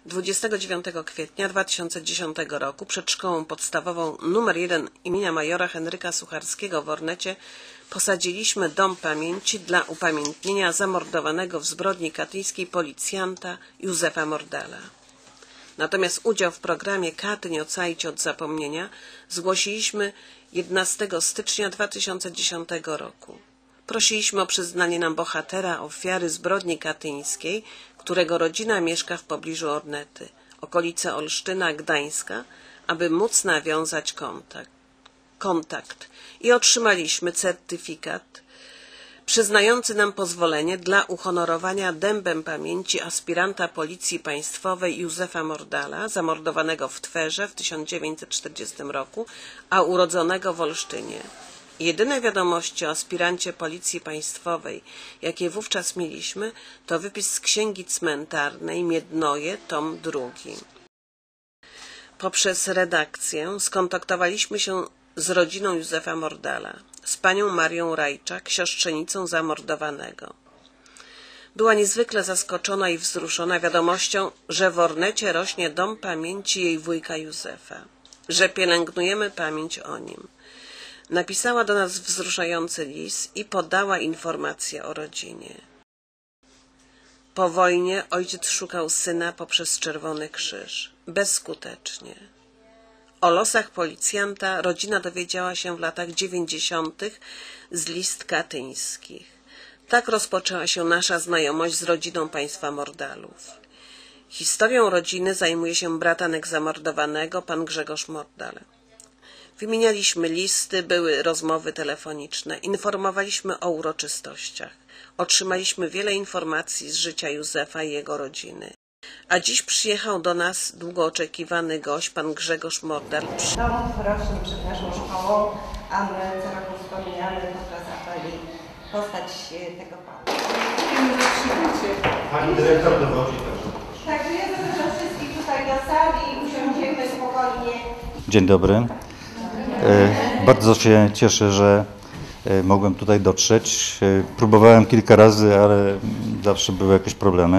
29 kwietnia 2010 roku przed szkołą podstawową nr 1 imienia majora Henryka Sucharskiego w Ornecie posadziliśmy dom pamięci dla upamiętnienia zamordowanego w zbrodni katyńskiej policjanta Józefa Mordala. Natomiast udział w programie Katyń ocalić od zapomnienia zgłosiliśmy 11 stycznia 2010 roku. Prosiliśmy o przyznanie nam bohatera ofiary zbrodni katyńskiej, którego rodzina mieszka w pobliżu Ornety, okolice Olsztyna, Gdańska, aby móc nawiązać kontakt. I otrzymaliśmy certyfikat przyznający nam pozwolenie dla uhonorowania dębem pamięci aspiranta Policji Państwowej Józefa Mordala, zamordowanego w Twerze w 1940 roku, a urodzonego w Olsztynie. Jedyne wiadomości o aspirancie Policji Państwowej, jakie wówczas mieliśmy, to wypis z Księgi Cmentarnej Miednoje, tom 2. Poprzez redakcję skontaktowaliśmy się z rodziną Józefa Mordala, z panią Marią Rajczak, siostrzenicą zamordowanego. Była niezwykle zaskoczona i wzruszona wiadomością, że w Ornecie rośnie dom pamięci jej wujka Józefa, że pielęgnujemy pamięć o nim. Napisała do nas wzruszający list i podała informacje o rodzinie. Po wojnie ojciec szukał syna poprzez Czerwony Krzyż. Bezskutecznie. O losach policjanta rodzina dowiedziała się w latach 90. z list katyńskich. Tak rozpoczęła się nasza znajomość z rodziną państwa Mordalów. Historią rodziny zajmuje się bratanek zamordowanego, pan Grzegorz Mordal. Wymienialiśmy listy, były rozmowy telefoniczne, informowaliśmy o uroczystościach. Otrzymaliśmy wiele informacji z życia Józefa i jego rodziny. A dziś przyjechał do nas długo oczekiwany gość, pan Grzegorz Mordal. Dom rośnie przed naszą szkołą, a my co roku wspominamy podczas apeli postać tego pana. Pani dyrektor dowodzi także. Także ja zapraszam wszystkich tutaj do sali i usiądziemy spokojnie. Dzień dobry. Bardzo się cieszę, że mogłem tutaj dotrzeć. Próbowałem kilka razy, ale zawsze były jakieś problemy.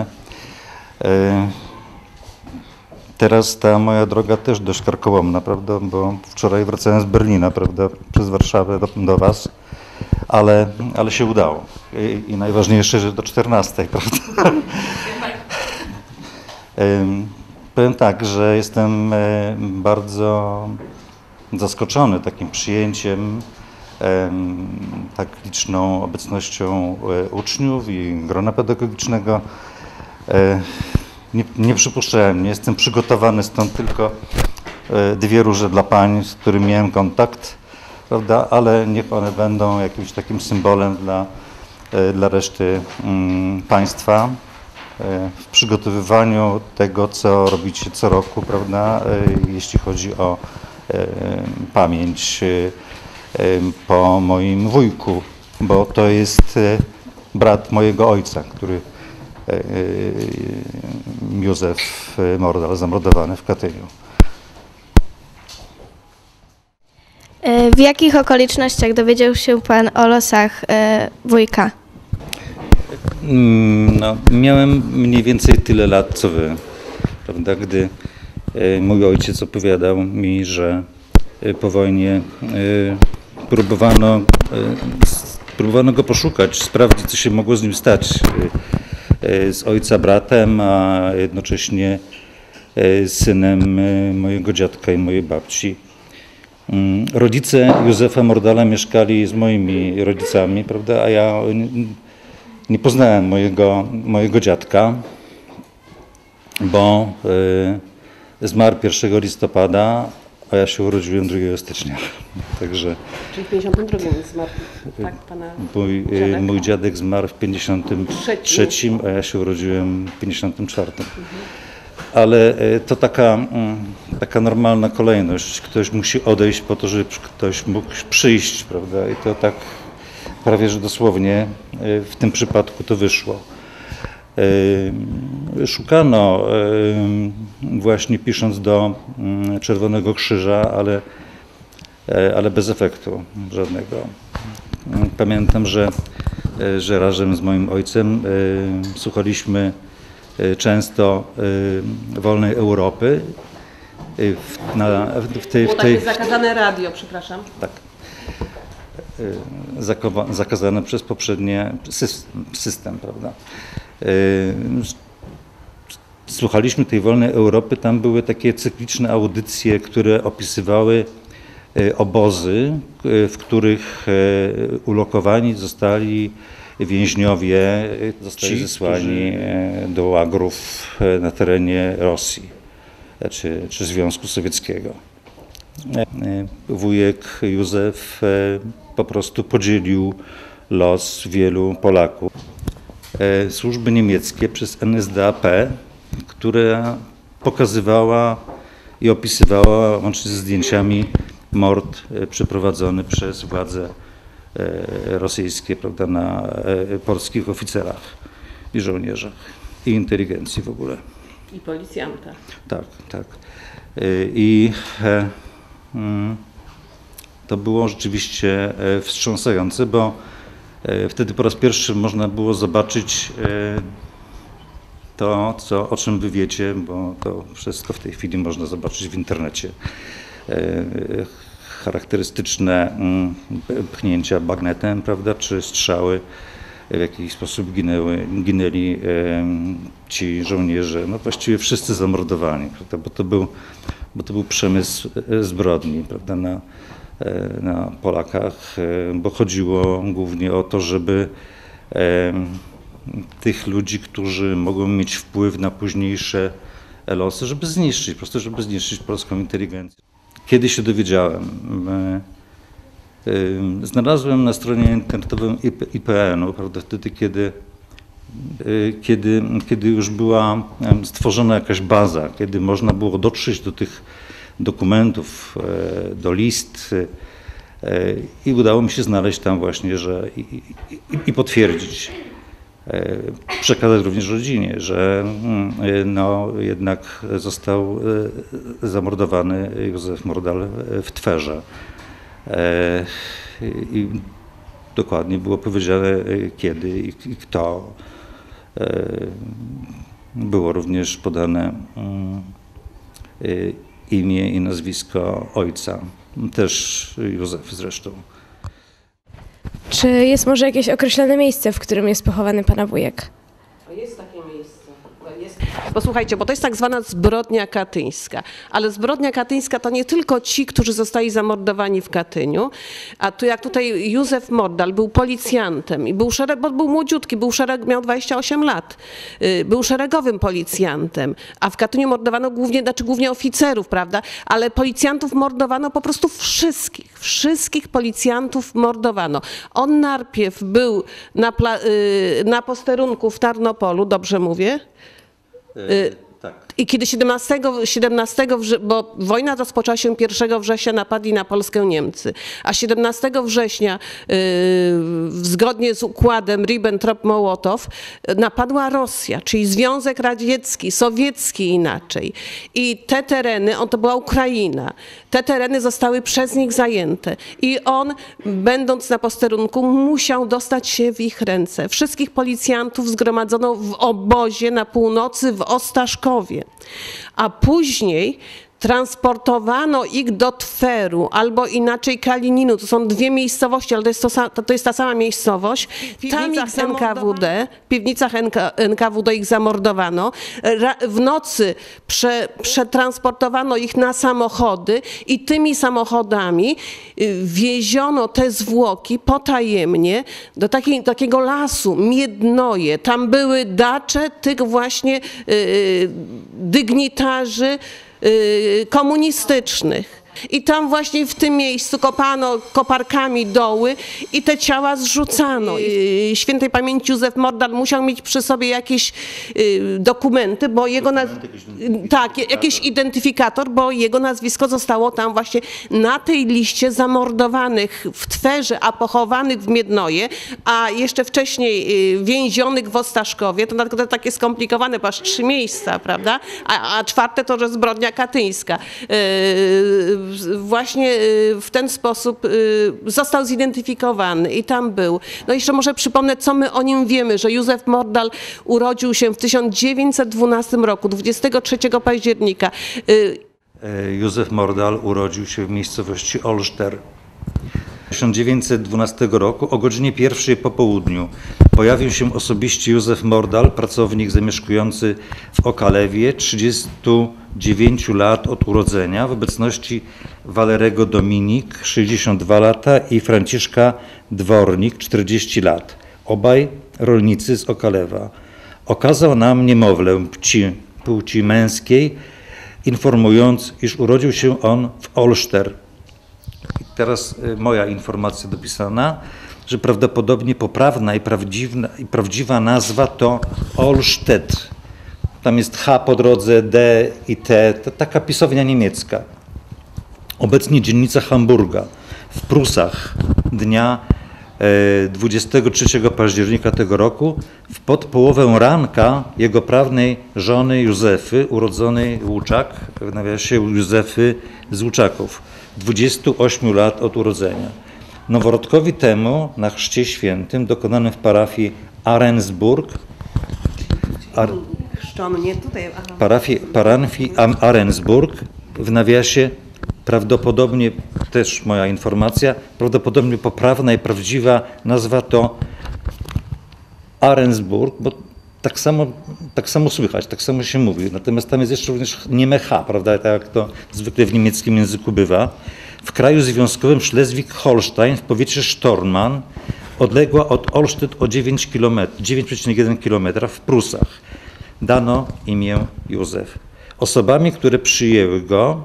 Teraz ta moja droga też dość karkołomna, prawda, bo wczoraj wracałem z Berlina, prawda, przez Warszawę do Was, ale się udało. I najważniejsze, że do 14, prawda. Powiem tak, że jestem bardzo zaskoczony takim przyjęciem, tak liczną obecnością uczniów i grona pedagogicznego. Nie przypuszczałem, nie jestem przygotowany, stąd tylko dwie róże dla pań, z którymi miałem kontakt, prawda, ale niech one będą jakimś takim symbolem dla reszty państwa w przygotowywaniu tego, co robicie co roku, prawda, jeśli chodzi o pamięć po moim wujku, bo to jest brat mojego ojca, który Józef Mordal, zamordowany w Katyniu. W jakich okolicznościach dowiedział się Pan o losach wujka? No, miałem mniej więcej tyle lat, co Wy, prawda, gdy mój ojciec opowiadał mi, że po wojnie próbowano go poszukać, sprawdzić, co się mogło z nim stać. Z ojca bratem, a jednocześnie synem mojego dziadka i mojej babci. Rodzice Józefa Mordala mieszkali z moimi rodzicami, prawda, a ja nie poznałem mojego dziadka, bo zmarł 1 listopada, a ja się urodziłem 2 stycznia. Także Czyli w 52 zmarł, tak, pana mój dziadek zmarł w 53, a ja się urodziłem w 54. Ale to taka normalna kolejność. Ktoś musi odejść po to, żeby ktoś mógł przyjść, prawda? I to tak prawie że dosłownie w tym przypadku to wyszło. Szukano właśnie pisząc do Czerwonego Krzyża, ale bez efektu żadnego. Pamiętam, że razem z moim ojcem słuchaliśmy często wolnej Europy. Było takie zakazane radio, przepraszam. Tak. Zakazane przez poprzednie system, prawda? Słuchaliśmy tej wolnej Europy, tam były takie cykliczne audycje, które opisywały obozy, w których ulokowani zostali więźniowie, zostali zesłani do łagrów na terenie Rosji czy Związku Sowieckiego. Wujek Józef po prostu podzielił los wielu Polaków. Służby niemieckie przez NSDAP, która pokazywała i opisywała łącznie ze zdjęciami mord przeprowadzony przez władze rosyjskie, prawda, na polskich oficerach i żołnierzach i inteligencji w ogóle. I policjanta. Tak, tak. I to było rzeczywiście wstrząsające, bo wtedy po raz pierwszy można było zobaczyć to, o czym wy wiecie, bo to wszystko w tej chwili można zobaczyć w internecie. Charakterystyczne pchnięcia bagnetem, prawda, czy strzały, w jakiś sposób ginęli ci żołnierze, no właściwie wszyscy zamordowani, prawda, bo to był przemysł zbrodni, prawda, na Polakach, bo chodziło głównie o to, żeby tych ludzi, którzy mogą mieć wpływ na późniejsze losy, żeby zniszczyć, po prostu żeby zniszczyć polską inteligencję. Kiedy się dowiedziałem, znalazłem na stronie internetowej IPN-u, prawda, wtedy, kiedy już była stworzona jakaś baza, kiedy można było dotrzeć do tych dokumentów, do list i udało mi się znaleźć tam właśnie, że i potwierdzić, przekazać również rodzinie, że no, jednak został zamordowany Józef Mordal w Twerze. I dokładnie było powiedziane kiedy i kto. Było również podane imię i nazwisko ojca, też Józef zresztą. Czy jest może jakieś określone miejsce, w którym jest pochowany pana wujek? Jest takie miejsce. Posłuchajcie, bo to jest tak zwana zbrodnia katyńska. Ale zbrodnia katyńska to nie tylko ci, którzy zostali zamordowani w Katyniu, a tu jak tutaj Józef Mordal był policjantem i był bo był młodziutki, miał 28 lat, był szeregowym policjantem, a w Katyniu mordowano głównie oficerów, prawda? Ale policjantów mordowano po prostu wszystkich policjantów mordowano. On najpierw był na posterunku w Tarnopolu, dobrze mówię? Tak. I kiedy 17 bo wojna rozpoczęła się 1 września, napadli na Polskę Niemcy, a 17 września zgodnie z układem Ribbentrop-Mołotow napadła Rosja, czyli Związek Radziecki, sowiecki inaczej. I te tereny, to była Ukraina, te tereny zostały przez nich zajęte i on, będąc na posterunku, musiał dostać się w ich ręce. Wszystkich policjantów zgromadzono w obozie na północy w Ostaszkowie. A później transportowano ich do Tweru, albo inaczej Kalininu. To są dwie miejscowości, ale to jest ta sama miejscowość. Tam ich w piwnicach NKWD ich zamordowano. W nocy przetransportowano ich na samochody i tymi samochodami wieziono te zwłoki potajemnie do takiego lasu, Miednoje. Tam były dacze tych właśnie dygnitarzy komunistycznych. I tam właśnie w tym miejscu kopano koparkami doły i te ciała zrzucano. Świętej pamięci Józef Mordal musiał mieć przy sobie jakieś dokumenty, bo jakiś identyfikator, bo jego nazwisko zostało tam właśnie na tej liście zamordowanych w Twerze, a pochowanych w Miednoje, a jeszcze wcześniej więzionych w Ostaszkowie, to naprawdę takie skomplikowane, bo aż 3 miejsca, prawda? A czwarte to, że zbrodnia katyńska. Właśnie w ten sposób został zidentyfikowany i tam był. No jeszcze może przypomnę, co my o nim wiemy, że Józef Mordal urodził się w 1912 roku, 23 października. Józef Mordal urodził się w miejscowości Olszter. 1912 roku o godzinie 1 po południu pojawił się osobiście Józef Mordal, pracownik zamieszkujący w Okalewie, 39 lat od urodzenia, w obecności Walerego Dominik, 62 lata i Franciszka Dwornik, 40 lat. Obaj rolnicy z Okalewa. Okazał nam niemowlę płci męskiej, informując, iż urodził się on w Olszter. I teraz moja informacja dopisana, że prawdopodobnie poprawna i prawdziwa nazwa to Olsztett. Tam jest H po drodze, D i T, to taka pisownia niemiecka. Obecnie dzielnica Hamburga w Prusach dnia 23 października tego roku w podpołowę ranka jego prawnej żony Józefy, urodzonej Łuczak, w nawiasie Józefy z Łuczaków, 28 lat od urodzenia. Noworodkowi temu na chrzcie świętym dokonanym w parafii Ahrensburg, parafii Ahrensburg, w nawiasie prawdopodobnie, też moja informacja, prawdopodobnie poprawna i prawdziwa nazwa to Ahrensburg, bo tak samo słychać, tak samo się mówi. Natomiast tam jest jeszcze również nieme H, prawda, tak jak to zwykle w niemieckim języku bywa. W kraju związkowym Schleswig-Holstein w powiecie Stormarn, odległa od Olsztyn o 9,1 km w Prusach. Dano imię Józef. Osobami, które przyjęły go,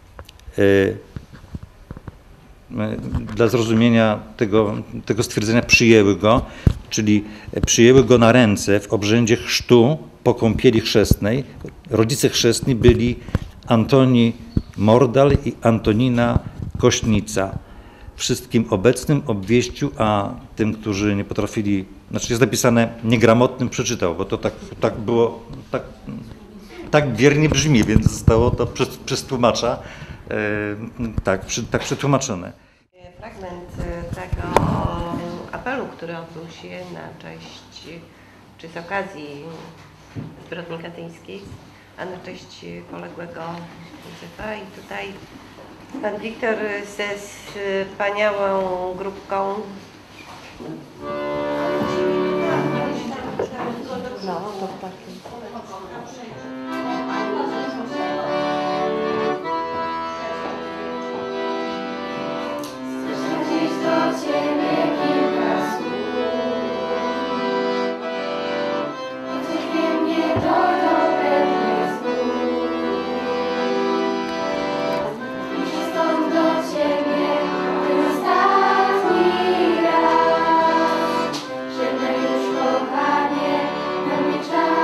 dla zrozumienia tego stwierdzenia przyjęły go, czyli przyjęły go na ręce w obrzędzie chrztu po kąpieli chrzestnej. Rodzice chrzestni byli Antoni Mordal i Antonina Kośnica. Wszystkim obecnym obwieścił, a tym, którzy nie potrafili, znaczy jest napisane niegramotnym, przeczytał, bo to tak było, tak wiernie brzmi, więc zostało to przez tłumacza tak przetłumaczone. Fragment tego apelu, który odbył się na cześć, czy z okazji zbrodni katyńskiej, a na cześć poległego Józefa. I tutaj pan Wiktor ze wspaniałą grupką. No, to tak. Kochanie, na mnie czas.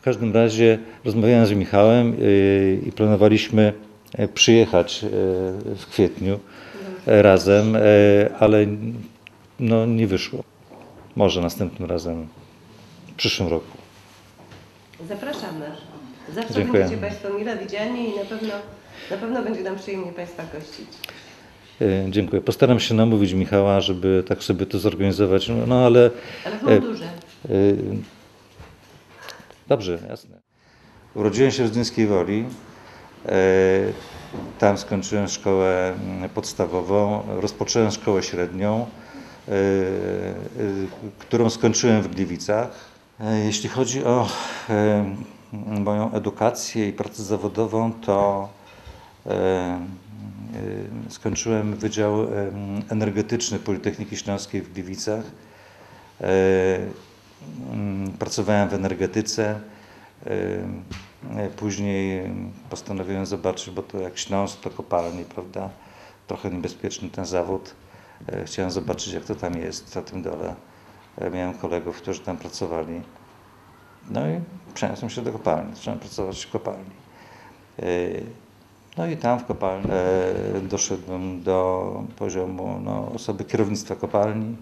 W każdym razie rozmawiałem z Michałem i planowaliśmy przyjechać w kwietniu razem, ale no, nie wyszło. Może następnym razem, w przyszłym roku. Zapraszamy. Zawsze Dziękuję. będziecie Państwo mile widziani i na pewno będzie nam przyjemnie Państwa gościć. Dziękuję. Postaram się namówić Michała, żeby tak sobie to zorganizować, no ale... Ale w mundurze. Dobrze, jasne. Urodziłem się w Zduńskiej Woli. Tam skończyłem szkołę podstawową, rozpocząłem szkołę średnią, którą skończyłem w Gliwicach. Jeśli chodzi o moją edukację i pracę zawodową, to skończyłem Wydział Energetyczny Politechniki Śląskiej w Gliwicach. Pracowałem w energetyce. Później postanowiłem zobaczyć, bo to jak Śląsk, to kopalnie, prawda? Trochę niebezpieczny ten zawód. Chciałem zobaczyć, jak to tam jest na tym dole. Miałem kolegów, którzy tam pracowali. No i przeniosłem się do kopalni. Zacząłem pracować w kopalni. No i tam w kopalni doszedłem do poziomu osoby kierownictwa kopalni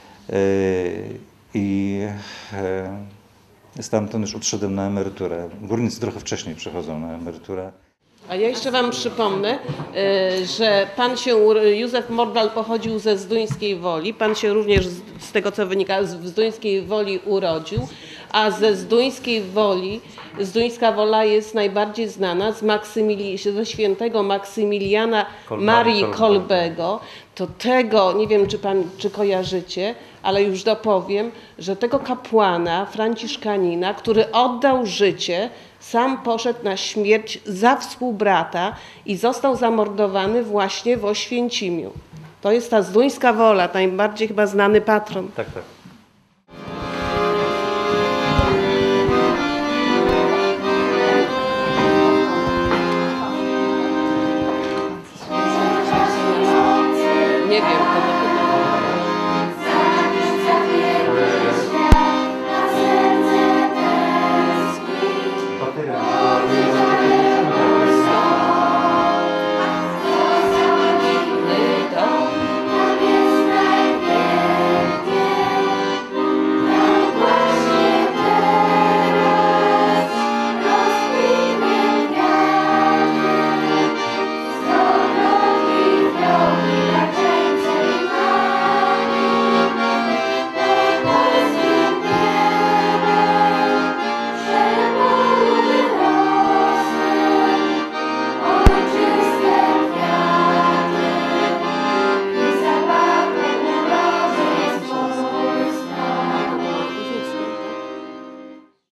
i stamtąd już odszedłem na emeryturę. Górnicy trochę wcześniej przechodzą na emeryturę. A ja jeszcze Wam przypomnę, że pan Józef Mordal pochodził ze Zduńskiej Woli. Pan się również, z tego co wynika, w Zduńskiej Woli urodził, a ze Zduńskiej Woli, Zduńska Wola jest najbardziej znana ze świętego Maksymiliana Marii Kolbego. To tego, nie wiem czy kojarzycie, ale już dopowiem, że tego kapłana, franciszkanina, który oddał życie, sam poszedł na śmierć za współbrata i został zamordowany właśnie w Oświęcimiu. To jest ta Zduńska Wola, najbardziej chyba znany patron. Tak, tak.